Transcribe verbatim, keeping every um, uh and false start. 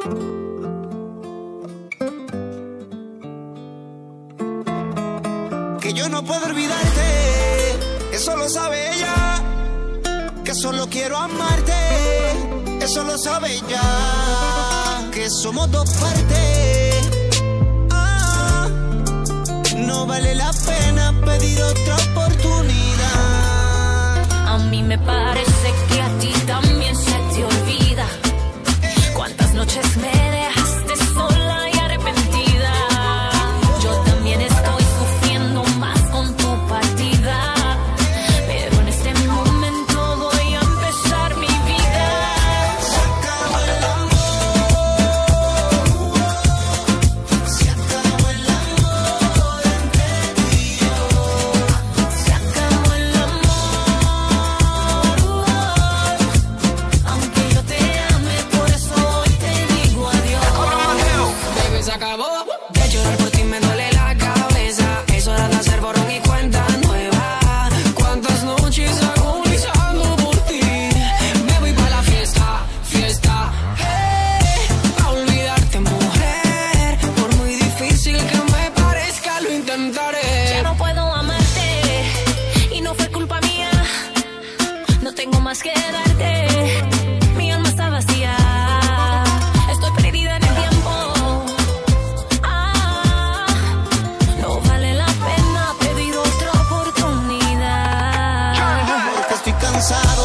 Que yo no puedo olvidarte, eso lo sabe ella. Que solo quiero amarte, eso lo sabe ella. Que somos dos partes. Ah, no vale la pena pedir otra oportunidad. A mí me parece que a ti también se te olvida cuántas noches me dejaste sola y arrepentida. Yo también estoy sufriendo más con tu partida, pero en este momento voy a empezar mi vida. Se acabó el amor, se acabó el amor entre tú y yo. Se acabó el amor, aunque yo te ame, por eso hoy te digo adiós. Baby, se acabó de llorar por ti, me duele la cabeza. Es hora de hacer borrón y cuenta nueva. Cuántas noches agonizando por ti. Me voy pa' la fiesta, fiesta, hey, pa' olvidarte, mujer. Por muy difícil que me parezca, lo intentaré. Ya no puedo amarte y no fue culpa mía. No tengo más que darte. Mi alma está vacía. Estoy perdida en el tiempo. Ah, no vale la pena pedir otra oportunidad. Porque estoy cansado